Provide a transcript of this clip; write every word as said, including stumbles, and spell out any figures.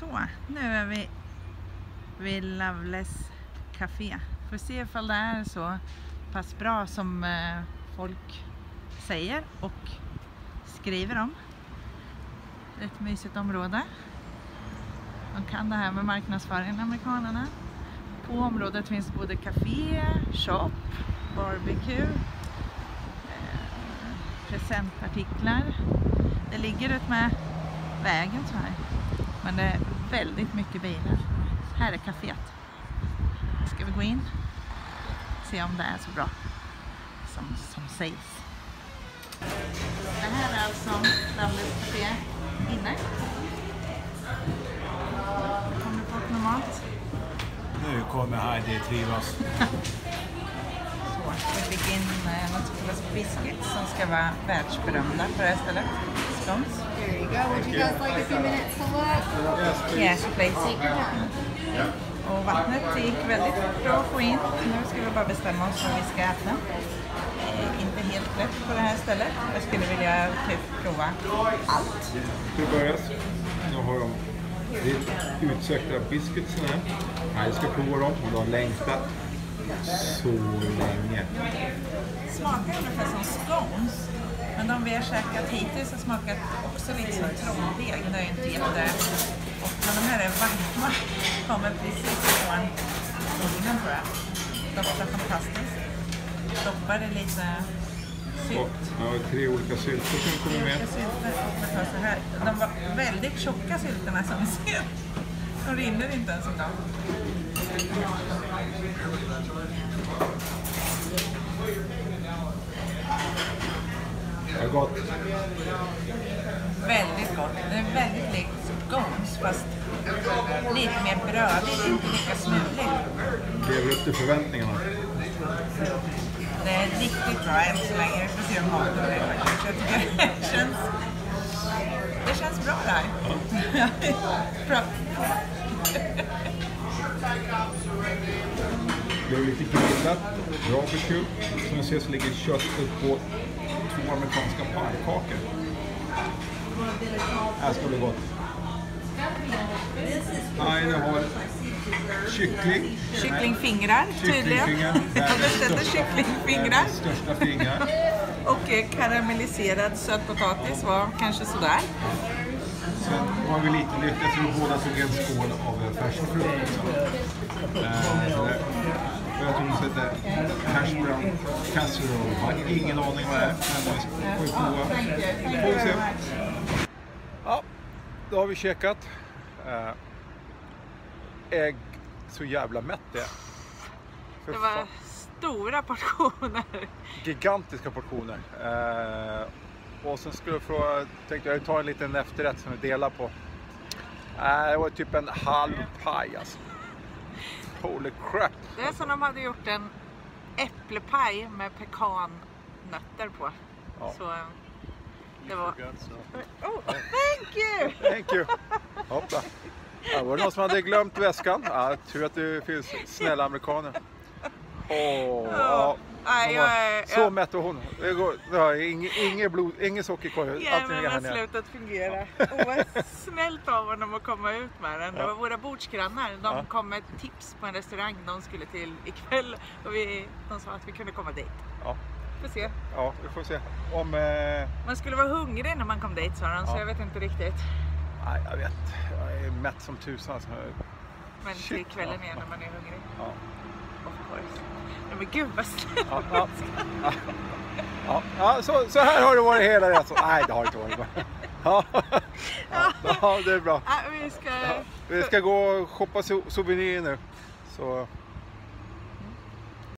Så, nu är vi vid Loveless Café. Får se ifall det är så pass bra som eh, folk säger och skriver om. Ett mysigt område. De kan det här med marknadsföringen, amerikanerna. På området finns både café, shop, barbecue, eh, presentartiklar. Det ligger ut med vägen så här. Men det är väldigt mycket bilar. Här är kaféet. Ska vi gå in? Se om det är så bra som, som sägs. Det här är alltså Loveless Café inne. Kommer folk med mat? Nu kommer Heidi trivas. Så, vi fick in något som kallas biscuits som ska vara världsberömda på det här stället. Scones. Here you go. Would you guys like a few minutes to look? Yes, please. Yes, please. Och vattnet gick väldigt bra att få in. Nu ska vi bara bestämma oss vad vi ska äta. Eh, inte helt lätt på det här stället. Jag skulle vilja typ prova allt. Till början, nu har de utsökta biscuitsen här. Jag ska prova dem och de har längtat så länge. Smakar ungefär som scones. Men de vi har käkat hittills har smakat också lite som trolldeg. Det är inte jätte... Och de här är varma. Kommer precis från ugnen tror jag. Doftar fantastiskt. Doppar det lite sylt. Ja, tre olika sylter som kommer med. Sylter, så här. De var väldigt tjocka sylterna som vi ser. De rinner inte ens en gång. Det är gott. Väldigt gott. Det är väldigt likt scones fast lite mer brödigt, inte lika smuligt. Lever upp till förväntningarna. Det är riktigt bra än så länge. Vi får se om maten är faktiskt. Jag tycker det känns, det känns bra där. Ja. Bra. Det är lite grillat, barbecue. Som ni ser så ligger köttet på två amerikanska pannekakor. Här ska bli gott. Nej, det har kyckling. Kycklingfingrar tydligen. Kycklingfingrar. Jag beställde kycklingfingrar. Största fingrar. Och eh, karamelliserad sötpotatis var kanske sådär. Sen var vi lite lyckade så vi båda tog en skål av färsk frukt också. Eh, jag tror att det heter hash brown casserole. Jag har ingen aning vad det är. Men vi får prova. Får vi se. Ja, då har vi käkat. Eh, ägg, så jävla mätt det är. För Det var fan. stora portioner. Gigantiska portioner. Eh, och sen skulle jag fråga, tänkte jag ta en liten efterrätt som vi delar på. Eh, det var typ en halv paj alltså. Holy crap. Det är som de hade gjort en äpplepaj med pekannötter på. Ja. Så det var... Oh, thank you! Thank you. Hoppla. Ja, var det någon som hade glömt väskan? Ja, tur att det finns snälla amerikaner. Åh, oh, ja. Nej, jag är... Så mätt och hon. Det går, det har inget, inget blod, inget socker kvar. Hjärnan har slutat fungera. Och vad snällt av honom att komma ut med den. Det var våra bordsgrannar. De Ja. kom med ett tips på en restaurang de skulle till ikväll. Och vi, de sa att vi kunde komma dit. Ja. Får se. Ja, vi får se. Om... Eh... Man skulle vara hungrig när man kom dit, sa de, så Ja. jag vet inte riktigt. Nej, jag vet. Jag är mätt som tusan. Alltså. Men till Shit, kvällen ja. igen när man är hungrig. Ja. Of course. Ja, men gud vad snällt. Ja, ja. Ja. Ja. Ja, så, så här har det varit hela resan. Nej, det har det inte varit. Ja. Ja, det är bra. Ja, vi ska... Ja. Vi ska gå och shoppa so- souvenirer nu. Så